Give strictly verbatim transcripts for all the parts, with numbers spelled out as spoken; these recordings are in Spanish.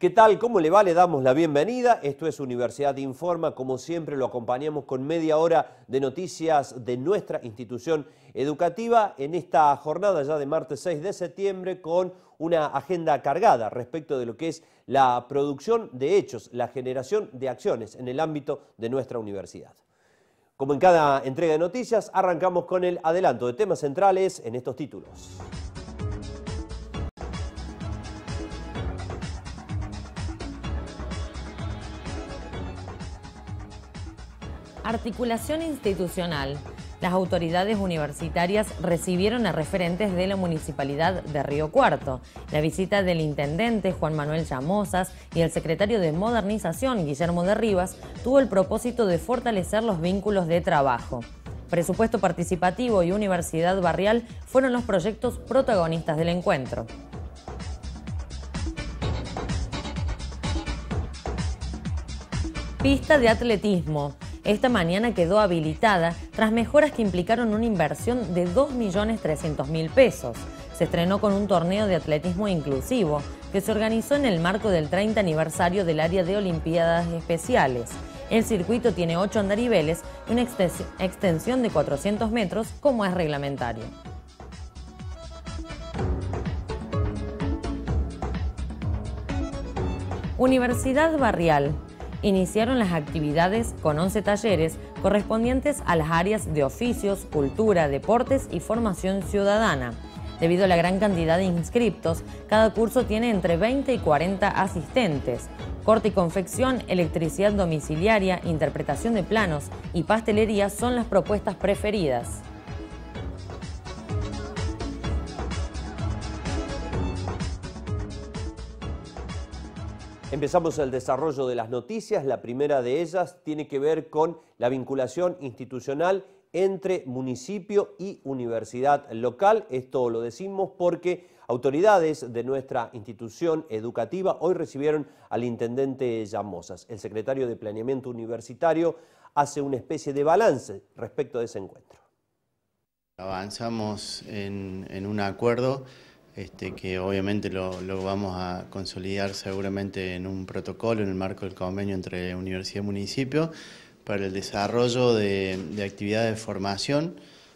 ¿Qué tal? ¿Cómo le va? Le damos la bienvenida. Esto es Universidad Informa. Como siempre, lo acompañamos con media hora de noticias de nuestra institución educativa en esta jornada ya de martes seis de septiembre con una agenda cargada respecto de lo que es la producción de hechos, la generación de acciones en el ámbito de nuestra universidad. Como en cada entrega de noticias, arrancamos con el adelanto de temas centrales en estos títulos. Articulación institucional. Las autoridades universitarias recibieron a referentes de la Municipalidad de Río Cuarto. La visita del intendente Juan Manuel Llamosas y el secretario de Modernización Guillermo de Rivas tuvo el propósito de fortalecer los vínculos de trabajo. Presupuesto participativo y Universidad Barrial fueron los proyectos protagonistas del encuentro. Pista de atletismo. Esta mañana quedó habilitada tras mejoras que implicaron una inversión de dos millones trescientos mil pesos. Se estrenó con un torneo de atletismo inclusivo que se organizó en el marco del treinta aniversario del área de Olimpiadas Especiales. El circuito tiene ocho andariveles y una extensión de cuatrocientos metros como es reglamentario. Universidad Barrial. Iniciaron las actividades con once talleres correspondientes a las áreas de oficios, cultura, deportes y formación ciudadana. Debido a la gran cantidad de inscriptos, cada curso tiene entre veinte y cuarenta asistentes. Corte y confección, electricidad domiciliaria, interpretación de planos y pastelería son las propuestas preferidas. Empezamos el desarrollo de las noticias. La primera de ellas tiene que ver con la vinculación institucional entre municipio y universidad local. Esto lo decimos porque autoridades de nuestra institución educativa hoy recibieron al intendente Llamosas. El secretario de Planeamiento Universitario hace una especie de balance respecto de ese encuentro. Avanzamos en, en un acuerdo Este, que obviamente lo, lo vamos a consolidar seguramente en un protocolo en el marco del convenio entre universidad y municipio para el desarrollo de, de actividades de formación,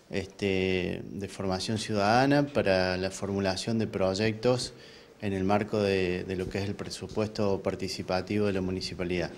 este, de formación ciudadana, para la formulación de proyectos en el marco de, de lo que es el presupuesto participativo de la municipalidad.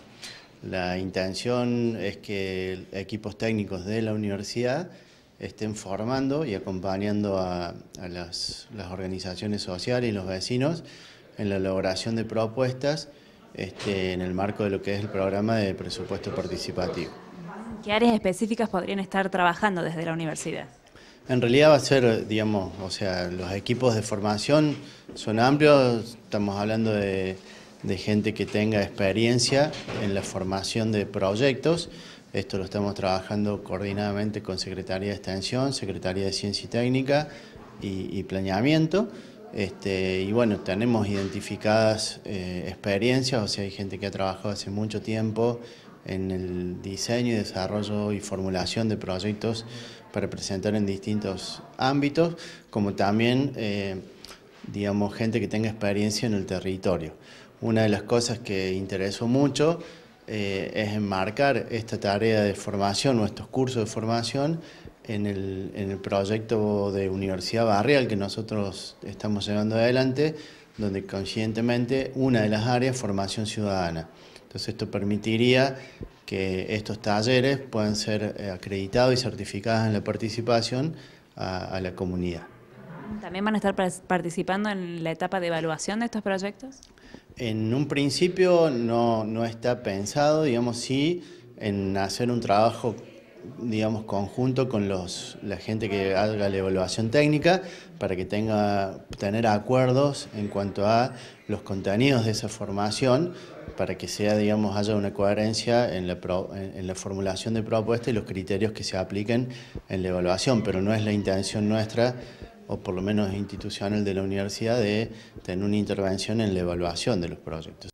La intención es que equipos técnicos de la universidad estén formando y acompañando a, a las, las organizaciones sociales y los vecinos en la elaboración de propuestas este, en el marco de lo que es el programa de presupuesto participativo. ¿Qué áreas específicas podrían estar trabajando desde la universidad? En realidad va a ser, digamos, o sea, los equipos de formación son amplios, estamos hablando de, de gente que tenga experiencia en la formación de proyectos. Esto lo estamos trabajando coordinadamente con Secretaría de Extensión, Secretaría de Ciencia y Técnica y, y Planeamiento. Este, y bueno, tenemos identificadas eh, experiencias, o sea, hay gente que ha trabajado hace mucho tiempo en el diseño y desarrollo y formulación de proyectos para presentar en distintos ámbitos, como también, eh, digamos, gente que tenga experiencia en el territorio. Una de las cosas que interesó mucho Eh, es enmarcar esta tarea de formación o estos cursos de formación en el, en el proyecto de Universidad Barrial que nosotros estamos llevando adelante, donde coincidentemente una de las áreas es formación ciudadana. Entonces esto permitiría que estos talleres puedan ser acreditados y certificados en la participación a, a la comunidad. ¿También van a estar participando en la etapa de evaluación de estos proyectos? En un principio no, no está pensado, digamos, sí, en hacer un trabajo, digamos, conjunto con los, la gente que haga la evaluación técnica para que tenga tener acuerdos en cuanto a los contenidos de esa formación, para que sea, digamos, haya una coherencia en la, pro, en la formulación de propuestas y los criterios que se apliquen en la evaluación, pero no es la intención nuestra, o por lo menos institucional de la universidad, de tener una intervención en la evaluación de los proyectos.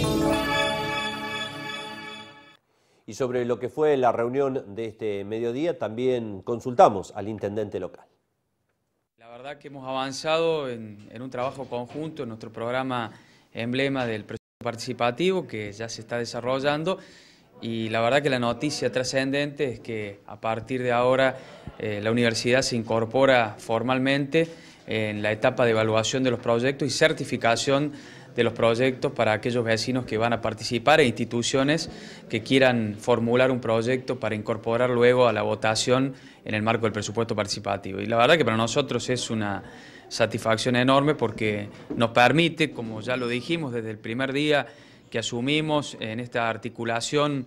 Y sobre lo que fue la reunión de este mediodía, también consultamos al intendente local. La verdad que hemos avanzado en, en un trabajo conjunto en nuestro programa emblema del presupuesto. participativo que ya se está desarrollando, y la verdad que la noticia trascendente es que a partir de ahora eh, la universidad se incorpora formalmente en la etapa de evaluación de los proyectos y certificación de los proyectos para aquellos vecinos que van a participar e instituciones que quieran formular un proyecto para incorporar luego a la votación en el marco del presupuesto participativo. Y la verdad que para nosotros es una satisfacción enorme porque nos permite, como ya lo dijimos desde el primer día que asumimos en esta articulación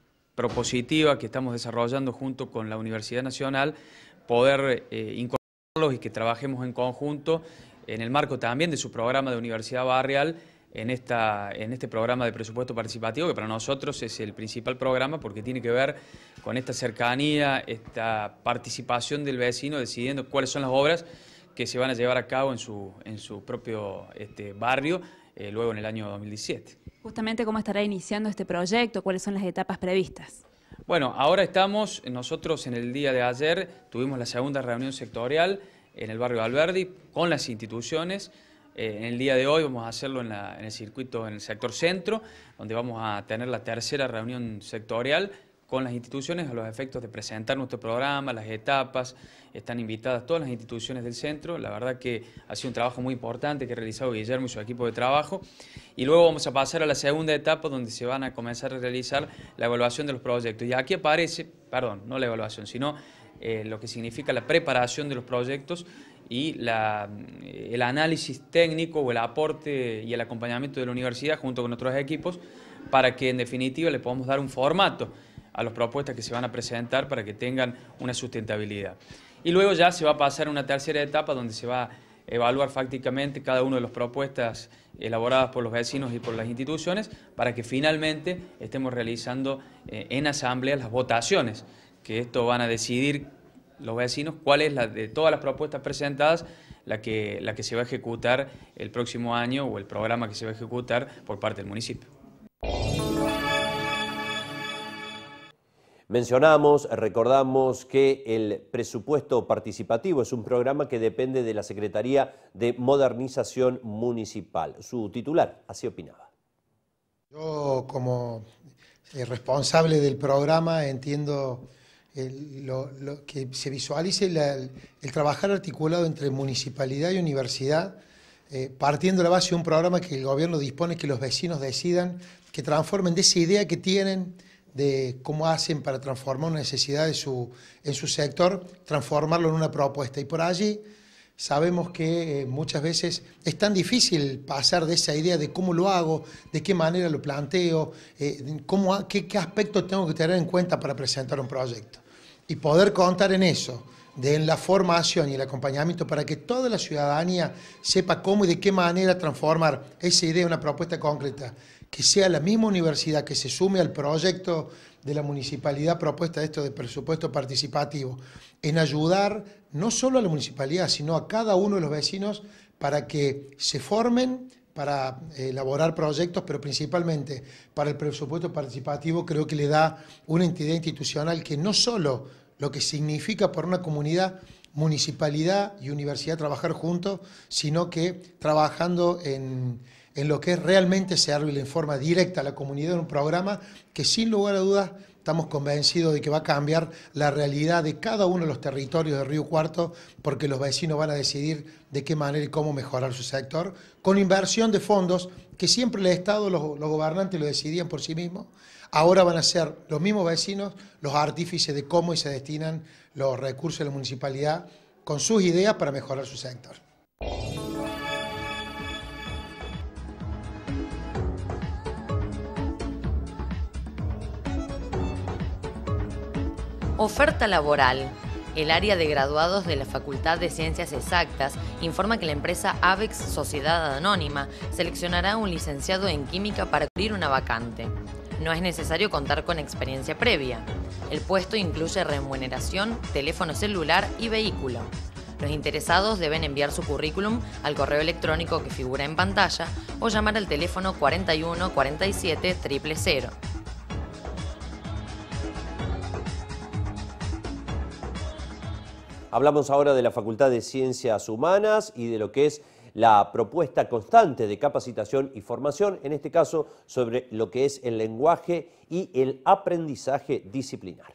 propositiva que estamos desarrollando junto con la Universidad Nacional, poder eh, incorporarlos y que trabajemos en conjunto en el marco también de su programa de Universidad Barrial, en, esta, en este programa de presupuesto participativo, que para nosotros es el principal programa porque tiene que ver con esta cercanía, esta participación del vecino decidiendo cuáles son las obras que se van a llevar a cabo en su, en su propio este, barrio, eh, luego en el año dos mil diecisiete. Justamente, ¿cómo estará iniciando este proyecto? ¿Cuáles son las etapas previstas? Bueno, ahora estamos, nosotros en el día de ayer tuvimos la segunda reunión sectorial en el barrio Alberdi con las instituciones. Eh, en el día de hoy vamos a hacerlo en, la, en el circuito, en el sector centro, donde vamos a tener la tercera reunión sectorial con las instituciones a los efectos de presentar nuestro programa, las etapas. Están invitadas todas las instituciones del centro. La verdad que ha sido un trabajo muy importante que ha realizado Guillermo y su equipo de trabajo. Y luego vamos a pasar a la segunda etapa donde se van a comenzar a realizar la evaluación de los proyectos. Y aquí aparece, perdón, no la evaluación, sino eh, lo que significa la preparación de los proyectos y la, el análisis técnico o el aporte y el acompañamiento de la universidad junto con nuestros equipos para que en definitiva le podamos dar un formato a las propuestas que se van a presentar para que tengan una sustentabilidad. Y luego ya se va a pasar a una tercera etapa donde se va a evaluar fácticamente cada una de las propuestas elaboradas por los vecinos y por las instituciones para que finalmente estemos realizando eh, en asamblea las votaciones, que esto van a decidir los vecinos cuál es la de todas las propuestas presentadas la que, la que se va a ejecutar el próximo año o el programa que se va a ejecutar por parte del municipio. Mencionamos, recordamos que el presupuesto participativo es un programa que depende de la Secretaría de Modernización Municipal. Su titular así opinaba. Yo como responsable del programa entiendo el, lo, lo, que se visualice la, el, el trabajar articulado entre municipalidad y universidad, eh, partiendo de la base de un programa que el gobierno dispone que los vecinos decidan, que transformen de esa idea que tienen de cómo hacen para transformar una necesidad de su, en su sector, transformarlo en una propuesta. Y por allí sabemos que eh, muchas veces es tan difícil pasar de esa idea de cómo lo hago, de qué manera lo planteo, eh, cómo, qué, qué aspectos tengo que tener en cuenta para presentar un proyecto. Y poder contar en eso, de en la formación y el acompañamiento para que toda la ciudadanía sepa cómo y de qué manera transformar esa idea en una propuesta concreta, que sea la misma universidad que se sume al proyecto de la municipalidad propuesta de esto de presupuesto participativo, en ayudar no solo a la municipalidad, sino a cada uno de los vecinos para que se formen para elaborar proyectos, pero principalmente para el presupuesto participativo creo que le da una entidad institucional que no solo lo que significa para una comunidad, municipalidad y universidad trabajar juntos, sino que trabajando en, en lo que es realmente servirle en forma directa a la comunidad en un programa que sin lugar a dudas estamos convencidos de que va a cambiar la realidad de cada uno de los territorios de Río Cuarto, porque los vecinos van a decidir de qué manera y cómo mejorar su sector, con inversión de fondos que siempre el Estado, los, los gobernantes lo decidían por sí mismos. Ahora van a ser los mismos vecinos los artífices de cómo se destinan los recursos de la municipalidad con sus ideas para mejorar su sector. Oferta laboral. El área de graduados de la Facultad de Ciencias Exactas informa que la empresa Avex Sociedad Anónima seleccionará un licenciado en química para cubrir una vacante. No es necesario contar con experiencia previa. El puesto incluye remuneración, teléfono celular y vehículo. Los interesados deben enviar su currículum al correo electrónico que figura en pantalla o llamar al teléfono cuarenta y uno cuarenta y siete cero cero cero. Hablamos ahora de la Facultad de Ciencias Humanas y de lo que es la propuesta constante de capacitación y formación, en este caso sobre lo que es el lenguaje y el aprendizaje disciplinar.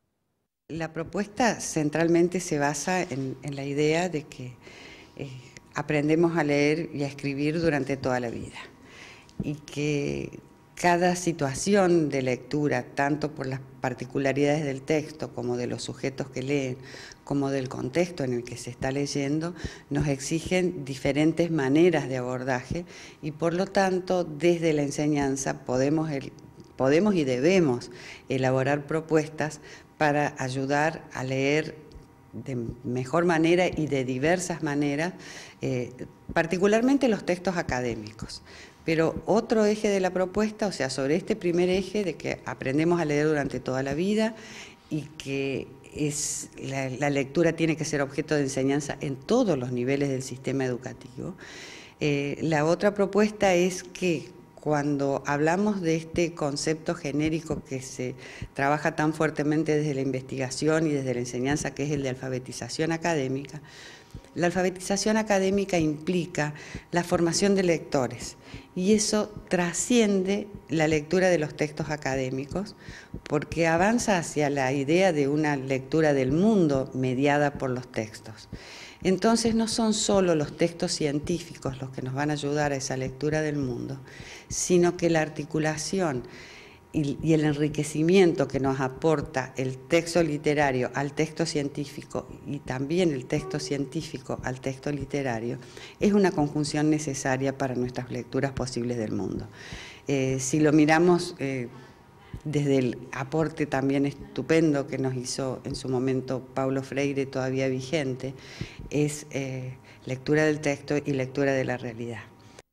La propuesta centralmente se basa en, en la idea de que eh, aprendemos a leer y a escribir durante toda la vida y que cada situación de lectura, tanto por las particularidades del texto como de los sujetos que leen, como del contexto en el que se está leyendo, nos exigen diferentes maneras de abordaje y por lo tanto desde la enseñanza podemos, el, podemos y debemos elaborar propuestas para ayudar a leer de mejor manera y de diversas maneras, eh, particularmente los textos académicos. Pero otro eje de la propuesta, o sea, sobre este primer eje de que aprendemos a leer durante toda la vida y que es, la, la lectura tiene que ser objeto de enseñanza en todos los niveles del sistema educativo, eh, la otra propuesta es que cuando hablamos de este concepto genérico que se trabaja tan fuertemente desde la investigación y desde la enseñanza, que es el de alfabetización académica, la alfabetización académica implica la formación de lectores y eso trasciende la lectura de los textos académicos porque avanza hacia la idea de una lectura del mundo mediada por los textos. Entonces no son solo los textos científicos los que nos van a ayudar a esa lectura del mundo, sino que la articulación y, y el enriquecimiento que nos aporta el texto literario al texto científico y también el texto científico al texto literario es una conjunción necesaria para nuestras lecturas posibles del mundo. Eh, si lo miramos eh, desde el aporte también estupendo que nos hizo en su momento Paulo Freire, todavía vigente, es eh, lectura del texto y lectura de la realidad.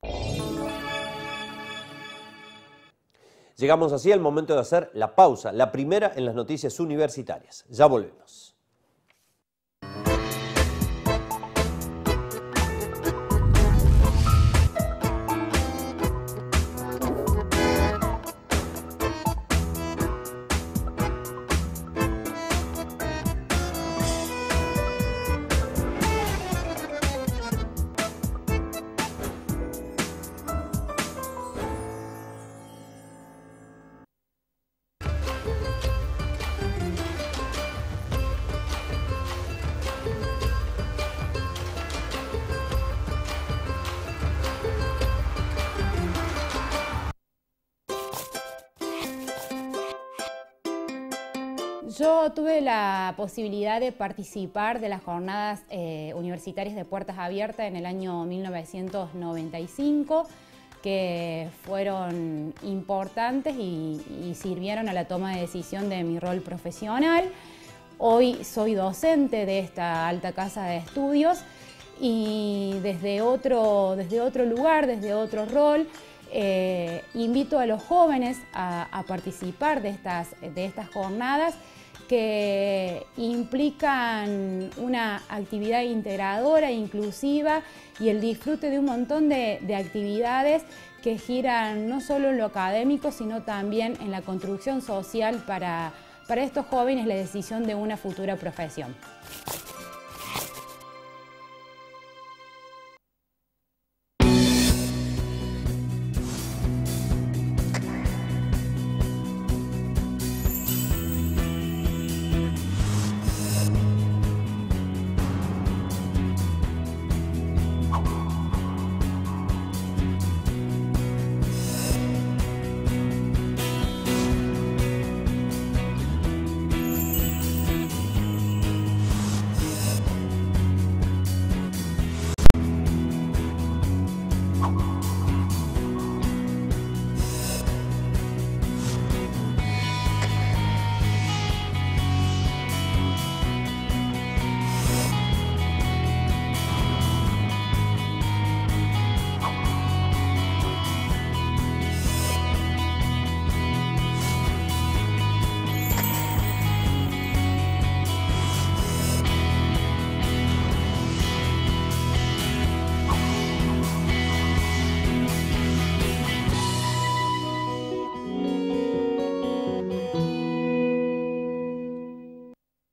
Llegamos así al momento de hacer la pausa, la primera en las noticias universitarias. Ya volvemos. Yo tuve la posibilidad de participar de las jornadas eh, universitarias de puertas abiertas en el año mil novecientos noventa y cinco, que fueron importantes y, y sirvieron a la toma de decisión de mi rol profesional. Hoy soy docente de esta alta casa de estudios y desde otro, desde otro lugar, desde otro rol, eh, invito a los jóvenes a, a participar de estas, de estas jornadas que implican una actividad integradora, inclusiva y el disfrute de un montón de, de actividades que giran no solo en lo académico, sino también en la construcción social para, para estos jóvenes la decisión de una futura profesión.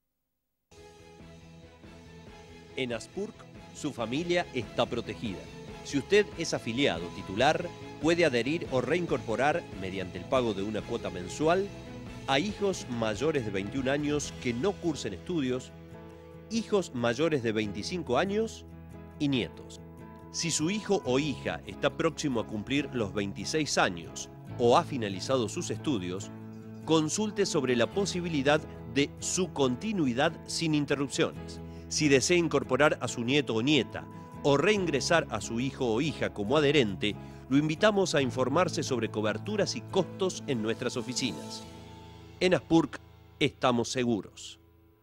En Aspurc, su familia está protegida. Si usted es afiliado titular, puede adherir o reincorporar, mediante el pago de una cuota mensual, a hijos mayores de veintiún años que no cursen estudios, hijos mayores de veinticinco años y nietos. Si su hijo o hija está próximo a cumplir los veintiséis años o ha finalizado sus estudios, consulte sobre la posibilidad de su continuidad sin interrupciones. Si desea incorporar a su nieto o nieta o reingresar a su hijo o hija como adherente, lo invitamos a informarse sobre coberturas y costos en nuestras oficinas. En Aspurc estamos seguros.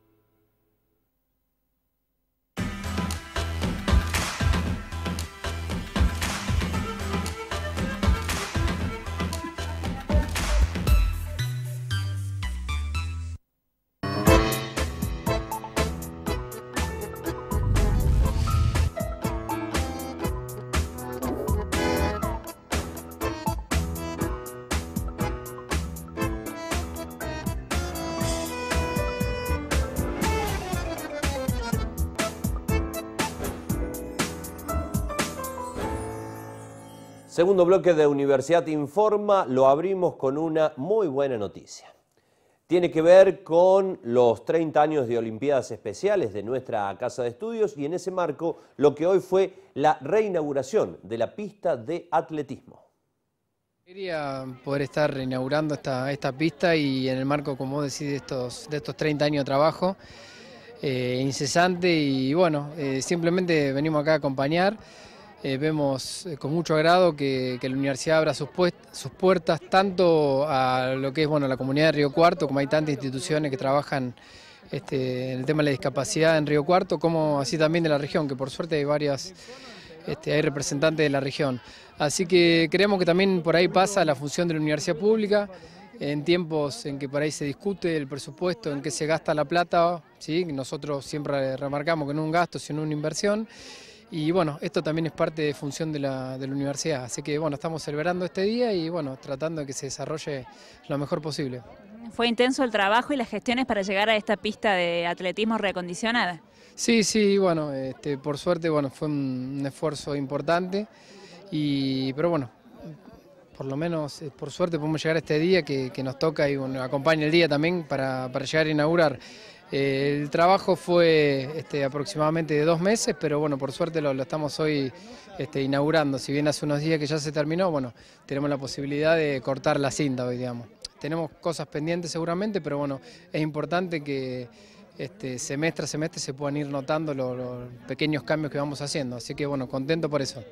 Segundo bloque de Universidad Informa, lo abrimos con una muy buena noticia. Tiene que ver con los treinta años de Olimpiadas Especiales de nuestra Casa de Estudios y en ese marco lo que hoy fue la reinauguración de la pista de atletismo. Quería poder estar reinaugurando esta, esta pista y en el marco, como vos decís, de estos, de estos treinta años de trabajo eh, incesante y bueno, eh, simplemente venimos acá a acompañar. Eh, vemos eh, con mucho agrado que, que la universidad abra sus, sus puertas tanto a lo que es bueno, la comunidad de Río Cuarto, como hay tantas instituciones que trabajan este, en el tema de la discapacidad en Río Cuarto, como así también de la región, que por suerte hay varias, este, hay representantes de la región. Así que creemos que también por ahí pasa la función de la universidad pública, en tiempos en que por ahí se discute el presupuesto, en que se gasta la plata, ¿sí? Nosotros siempre remarcamos que no es un gasto, sino una inversión. Y bueno, esto también es parte de función de la, de la universidad, así que bueno, estamos celebrando este día y bueno, tratando de que se desarrolle lo mejor posible. ¿Fue intenso el trabajo y las gestiones para llegar a esta pista de atletismo reacondicionada? Sí, sí, bueno, este, por suerte bueno, fue un, un esfuerzo importante, y, pero bueno, por lo menos por suerte podemos llegar a este día que, que nos toca y bueno, acompaña el día también para, para llegar a inaugurar. El trabajo fue este, aproximadamente de dos meses, pero bueno, por suerte lo, lo estamos hoy este, inaugurando. Si bien hace unos días que ya se terminó, bueno, tenemos la posibilidad de cortar la cinta hoy, digamos. Tenemos cosas pendientes seguramente, pero bueno, es importante que este, semestre a semestre se puedan ir notando los, los pequeños cambios que vamos haciendo. Así que bueno, contento por eso.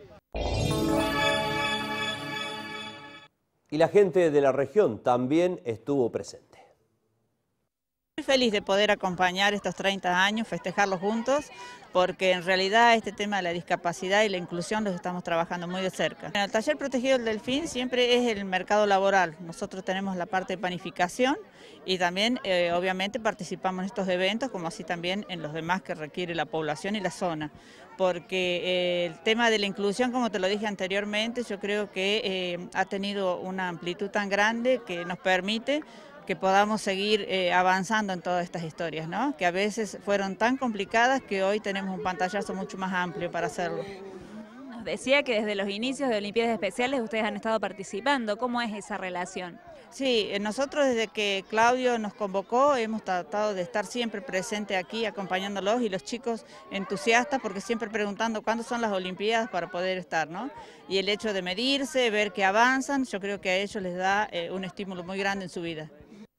Y la gente de la región también estuvo presente. Estoy feliz de poder acompañar estos treinta años, festejarlos juntos, porque en realidad este tema de la discapacidad y la inclusión los estamos trabajando muy de cerca. En el taller protegido del Delfín siempre es el mercado laboral. Nosotros tenemos la parte de panificación y también eh, obviamente participamos en estos eventos, como así también en los demás que requiere la población y la zona. Porque eh, el tema de la inclusión, como te lo dije anteriormente, yo creo que eh, ha tenido una amplitud tan grande que nos permite que podamos seguir eh, avanzando en todas estas historias, ¿no? Que a veces fueron tan complicadas que hoy tenemos un pantallazo mucho más amplio para hacerlo. Nos decía que desde los inicios de Olimpiadas Especiales ustedes han estado participando. ¿Cómo es esa relación? Sí, nosotros desde que Claudio nos convocó hemos tratado de estar siempre presente aquí acompañándolos y los chicos entusiastas porque siempre preguntando cuándo son las Olimpiadas para poder estar, ¿no? Y el hecho de medirse, ver que avanzan, yo creo que a ellos les da eh, un estímulo muy grande en su vida.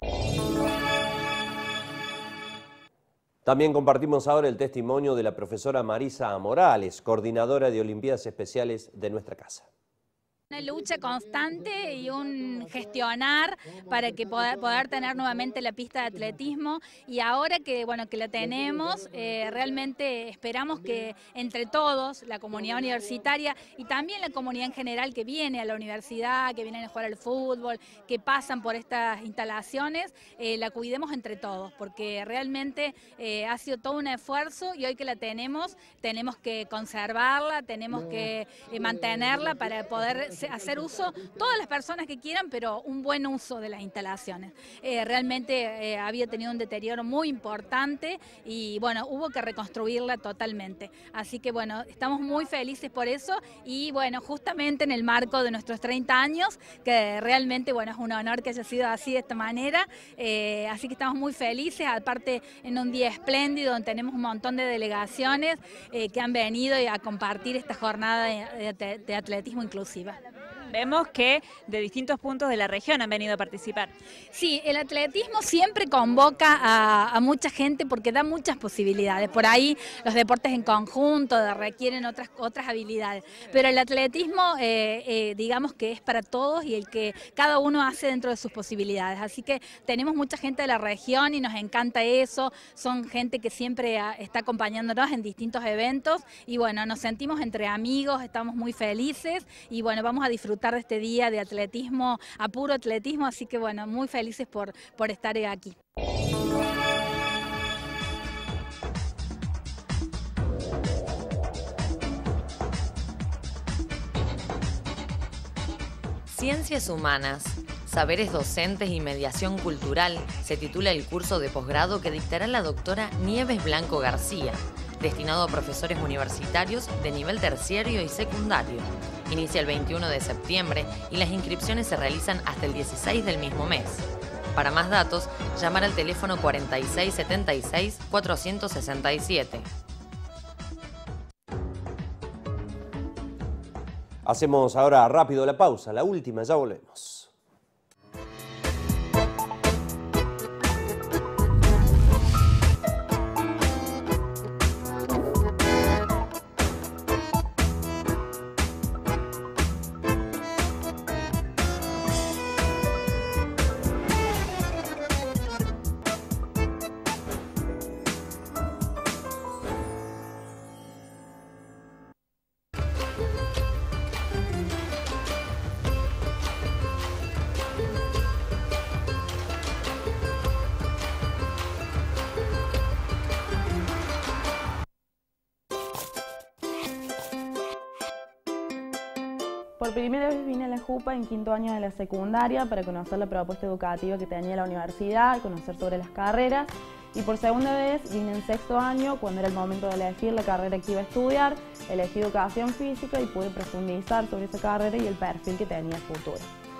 También compartimos ahora el testimonio de la profesora Marisa Morales, coordinadora de Olimpiadas Especiales de nuestra casa. Una lucha constante y un gestionar para que poder, poder tener nuevamente la pista de atletismo, y ahora que bueno que la tenemos, eh, realmente esperamos que entre todos, la comunidad universitaria y también la comunidad en general que viene a la universidad, que vienen a jugar al fútbol, que pasan por estas instalaciones, eh, la cuidemos entre todos, porque realmente eh, ha sido todo un esfuerzo y hoy que la tenemos, tenemos que conservarla, tenemos que eh, mantenerla para poder hacer uso, todas las personas que quieran, pero un buen uso de las instalaciones. Eh, realmente eh, había tenido un deterioro muy importante y bueno, hubo que reconstruirla totalmente. Así que bueno, estamos muy felices por eso y bueno, justamente en el marco de nuestros treinta años, que realmente bueno, es un honor que haya sido así de esta manera, eh, así que estamos muy felices, aparte en un día espléndido donde tenemos un montón de delegaciones eh, que han venido a compartir esta jornada de, de, de atletismo inclusiva. Vemos que de distintos puntos de la región han venido a participar. Sí, el atletismo siempre convoca a, a mucha gente porque da muchas posibilidades. Por ahí los deportes en conjunto requieren otras, otras habilidades. Pero el atletismo, eh, eh, digamos que es para todos y el que cada uno hace dentro de sus posibilidades. Así que tenemos mucha gente de la región y nos encanta eso. Son gente que siempre está acompañándonos en distintos eventos. Y bueno, nos sentimos entre amigos, estamos muy felices y bueno, vamos a disfrutar de este día de atletismo, a puro atletismo, así que bueno, muy felices por, por estar aquí. Ciencias Humanas, Saberes Docentes y Mediación Cultural se titula el curso de posgrado que dictará la doctora Nieves Blanco García, destinado a profesores universitarios de nivel terciario y secundario. Inicia el veintiuno de septiembre y las inscripciones se realizan hasta el dieciséis del mismo mes. Para más datos, llamar al teléfono cuarenta y seis setenta y seis cuatrocientos sesenta y siete. Hacemos ahora rápido la pausa, la última, ya volvemos. Por primera vez vine a la JUPA en quinto año de la secundaria para conocer la propuesta educativa que tenía la universidad, conocer sobre las carreras. Y por segunda vez vine en sexto año cuando era el momento de elegir la carrera que iba a estudiar. Elegí educación física y pude profundizar sobre esa carrera y el perfil que tenía futuro.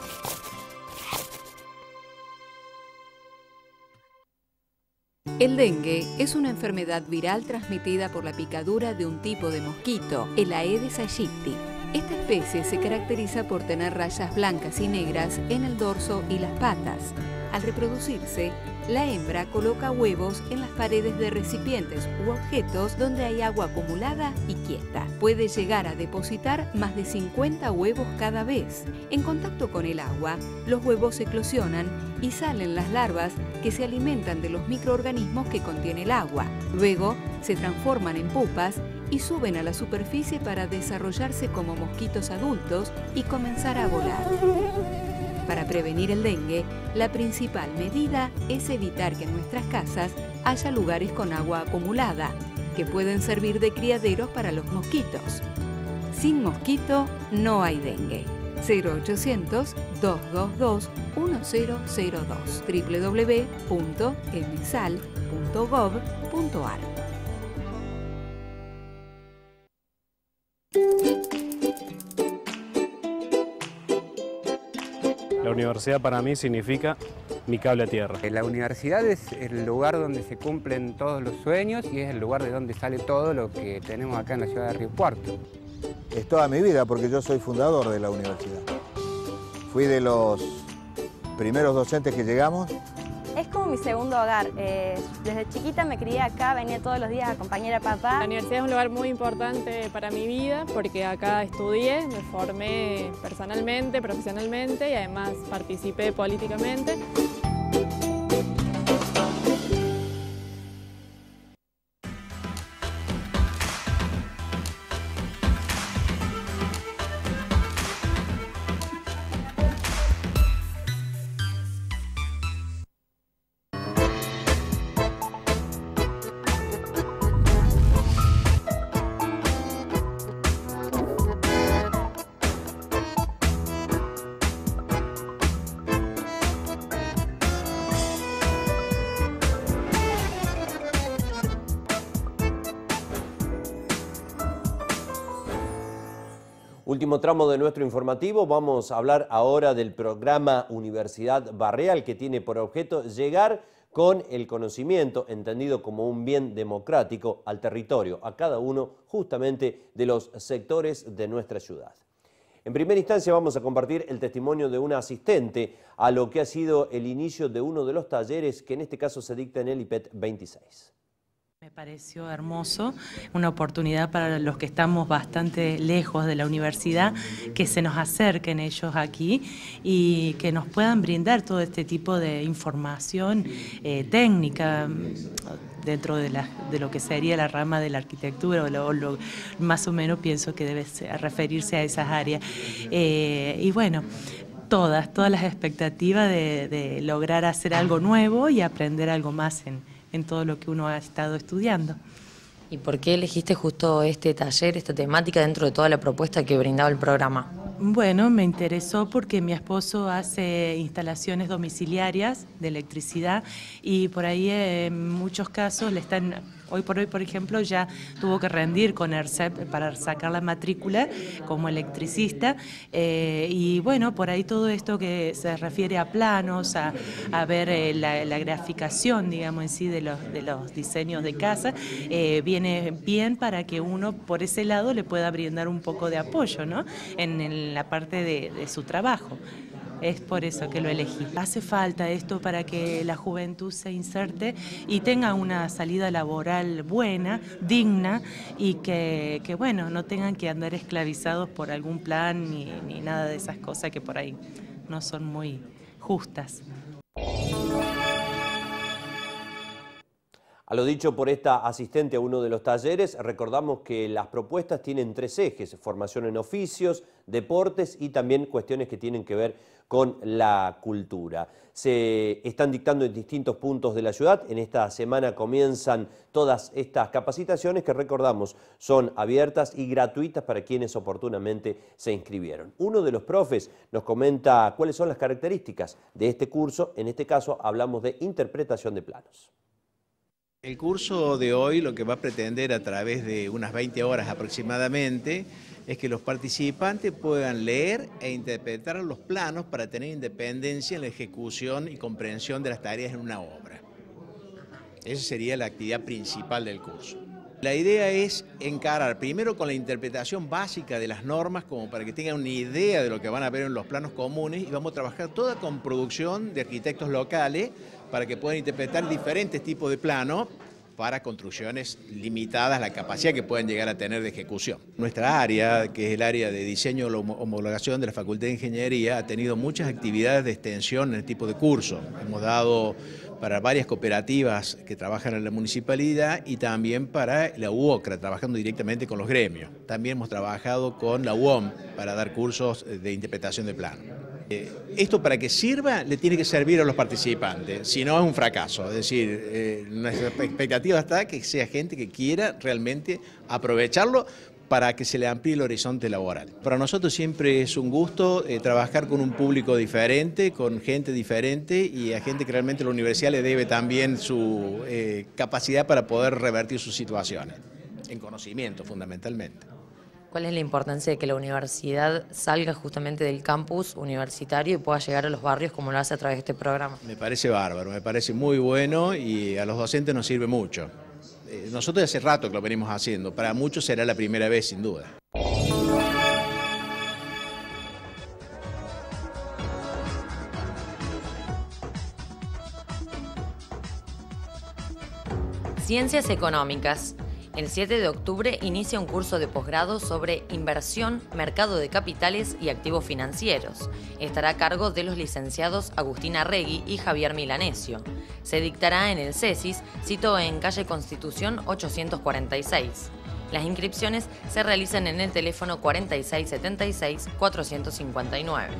El dengue es una enfermedad viral transmitida por la picadura de un tipo de mosquito, el Aedes aegypti. Esta especie se caracteriza por tener rayas blancas y negras en el dorso y las patas. Al reproducirse, la hembra coloca huevos en las paredes de recipientes u objetos donde hay agua acumulada y quieta. Puede llegar a depositar más de cincuenta huevos cada vez. En contacto con el agua, los huevos eclosionan y salen las larvas que se alimentan de los microorganismos que contiene el agua. Luego, se transforman en pupas y suben a la superficie para desarrollarse como mosquitos adultos y comenzar a volar. Para prevenir el dengue, la principal medida es evitar que en nuestras casas haya lugares con agua acumulada, que pueden servir de criaderos para los mosquitos. Sin mosquito no hay dengue. cero ochocientos, dos dos dos, uno cero cero dos w w w punto emsal punto gov punto ar. La universidad para mí significa mi cable a tierra. La universidad es el lugar donde se cumplen todos los sueños y es el lugar de donde sale todo lo que tenemos acá en la ciudad de Río Cuarto. Es toda mi vida porque yo soy fundador de la universidad. Fui de los primeros docentes que llegamos. Es como mi segundo hogar. Eh, desde chiquita me crié acá, venía todos los días a acompañar a papá. La universidad es un lugar muy importante para mi vida porque acá estudié, me formé personalmente, profesionalmente y además participé políticamente. Último tramo de nuestro informativo, vamos a hablar ahora del programa Universidad Barrial, que tiene por objeto llegar con el conocimiento, entendido como un bien democrático, al territorio, a cada uno justamente de los sectores de nuestra ciudad. En primera instancia vamos a compartir el testimonio de una asistente a lo que ha sido el inicio de uno de los talleres que en este caso se dicta en el I P E T veintiséis. Me pareció hermoso, una oportunidad para los que estamos bastante lejos de la universidad, que se nos acerquen ellos aquí y que nos puedan brindar todo este tipo de información eh, técnica dentro de, la, de lo que sería la rama de la arquitectura, o lo, lo, más o menos pienso que debe ser, referirse a esas áreas. Eh, y bueno, todas, todas las expectativas de, de lograr hacer algo nuevo y aprender algo más en en todo lo que uno ha estado estudiando. ¿Y por qué elegiste justo este taller, esta temática dentro de toda la propuesta que brindaba el programa? Bueno, me interesó porque mi esposo hace instalaciones domiciliarias de electricidad y por ahí en muchos casos le están, hoy por hoy por ejemplo ya tuvo que rendir con ERCEP para sacar la matrícula como electricista eh, y bueno, por ahí todo esto que se refiere a planos, a, a ver eh, la, la graficación, digamos en sí, de los, de los diseños de casa, eh, viene bien para que uno por ese lado le pueda brindar un poco de apoyo, ¿no? En, en la parte de, de su trabajo. Es por eso que lo elegí. Hace falta esto para que la juventud se inserte y tenga una salida laboral buena, digna y que, que bueno, no tengan que andar esclavizados por algún plan ni, ni nada de esas cosas que por ahí no son muy justas. A lo dicho por esta asistente a uno de los talleres, recordamos que las propuestas tienen tres ejes: formación en oficios, deportes y también cuestiones que tienen que ver con la cultura. Se están dictando en distintos puntos de la ciudad. En esta semana comienzan todas estas capacitaciones que, recordamos, son abiertas y gratuitas para quienes oportunamente se inscribieron. Uno de los profes nos comenta cuáles son las características de este curso. En este caso hablamos de interpretación de planos. El curso de hoy lo que va a pretender a través de unas veinte horas aproximadamente es que los participantes puedan leer e interpretar los planos para tener independencia en la ejecución y comprensión de las tareas en una obra. Esa sería la actividad principal del curso. La idea es encarar primero con la interpretación básica de las normas, como para que tengan una idea de lo que van a ver en los planos comunes, y vamos a trabajar toda con producción de arquitectos locales para que puedan interpretar diferentes tipos de planos para construcciones limitadas, la capacidad que pueden llegar a tener de ejecución. Nuestra área, que es el área de diseño y homologación de la Facultad de Ingeniería, ha tenido muchas actividades de extensión en el tipo de curso. Hemos dado para varias cooperativas que trabajan en la municipalidad y también para la U O C R A, trabajando directamente con los gremios. También hemos trabajado con la U O M para dar cursos de interpretación de plano. Eh, esto para que sirva le tiene que servir a los participantes, si no es un fracaso. Es decir, eh, nuestra expectativa está que sea gente que quiera realmente aprovecharlo para que se le amplíe el horizonte laboral. Para nosotros siempre es un gusto eh, trabajar con un público diferente, con gente diferente y a gente que realmente la universidad le debe también su eh, capacidad para poder revertir sus situaciones, en conocimiento fundamentalmente. ¿Cuál es la importancia de que la universidad salga justamente del campus universitario y pueda llegar a los barrios como lo hace a través de este programa? Me parece bárbaro, me parece muy bueno y a los docentes nos sirve mucho. Nosotros hace rato que lo venimos haciendo, para muchos será la primera vez sin duda. Ciencias Económicas. El siete de octubre inicia un curso de posgrado sobre inversión, mercado de capitales y activos financieros. Estará a cargo de los licenciados Agustín Arregui y Javier Milanesio. Se dictará en el CESIS, sito en calle Constitución ochocientos cuarenta y seis. Las inscripciones se realizan en el teléfono cuarenta y seis setenta y seis cuatrocientos cincuenta y nueve.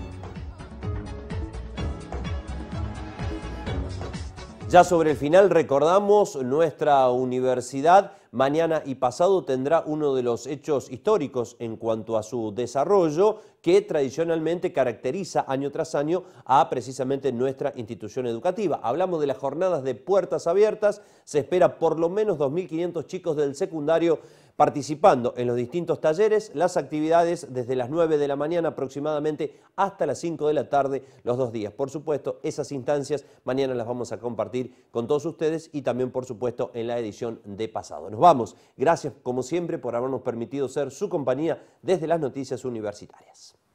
Ya sobre el final recordamos, nuestra universidad mañana y pasado tendrá uno de los hechos históricos en cuanto a su desarrollo que tradicionalmente caracteriza año tras año a precisamente nuestra institución educativa. Hablamos de las jornadas de puertas abiertas, se espera por lo menos dos mil quinientos chicos del secundario participando en los distintos talleres, las actividades desde las nueve de la mañana aproximadamente hasta las cinco de la tarde los dos días. Por supuesto, esas instancias mañana las vamos a compartir con todos ustedes y también, por supuesto, en la edición de pasado. Nos vamos. Gracias, como siempre, por habernos permitido ser su compañía desde las noticias universitarias.